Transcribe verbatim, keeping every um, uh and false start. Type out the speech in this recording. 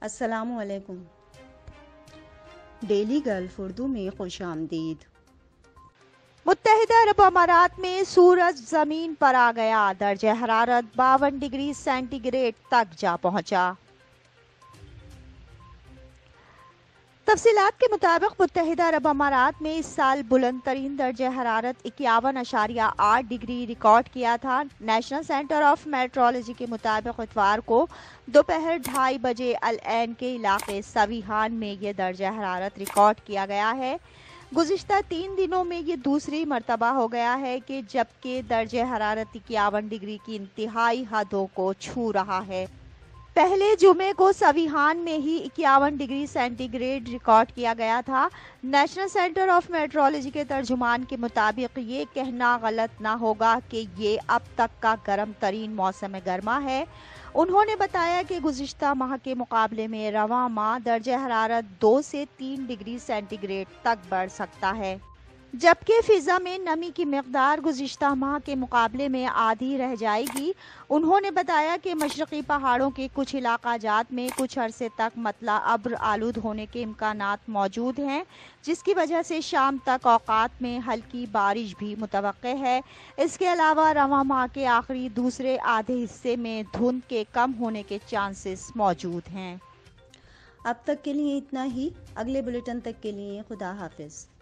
السلام علیکم۔ Daily golf Urdu میں خوش آمدید۔ متحدہ عرب امارات میں سورج زمین پر آ گیا، درجہ حرارت باون ڈگری سینٹی گریڈ تک جا پہنچا۔ تفصیلات کے مطابق متحدہ عرب امارات میں اس سال بلند ترین درجہ حرارت اکیاون اشاریہ آٹھ ڈگری ریکارڈ کیا تھا۔ نیشنل سینٹر آف میٹرولوجی کے مطابق اتوار کو دوپہر ڈھائی بجے العین کے علاقے سویحان میں یہ درجہ حرارت ریکارڈ کیا گیا ہے۔ گزشتہ تین دنوں میں یہ دوسری مرتبہ ہو گیا ہے کہ جبکہ درجہ حرارت اکیاون ڈگری کی انتہائی حدوں کو چھو رہا ہے۔ پہلے جمعے کو سویحان میں ہی اکیاون ڈگری سینٹی گریڈ ریکارڈ کیا گیا تھا۔ نیشنل سینٹر آف میٹرولوجی کے ترجمان کے مطابق یہ کہنا غلط نہ ہوگا کہ یہ اب تک کا گرم ترین موسم گرما ہے۔ انہوں نے بتایا کہ گزشتہ ماہ کے مقابلے میں رواں ماہ درجہ حرارت دو سے تین ڈگری سینٹی گریڈ تک بڑھ سکتا ہے، جبکہ فضا میں نمی کی مقدار گزشتہ ماہ کے مقابلے میں آدھی رہ جائے گی۔ انہوں نے بتایا کہ مشرقی پہاڑوں کے کچھ علاقہ جات میں کچھ عرصے تک مطلع ابر آلود ہونے کے امکانات موجود ہیں، جس کی وجہ سے شام تک اوقات میں ہلکی بارش بھی متوقع ہے۔ اس کے علاوہ رواں ماہ کے آخری دوسرے آدھے حصے میں دھند کے کم ہونے کے چانسز موجود ہیں۔ اب تک کے لیے اتنا ہی۔ اگلے بلیٹن تک کے لیے خدا حافظ۔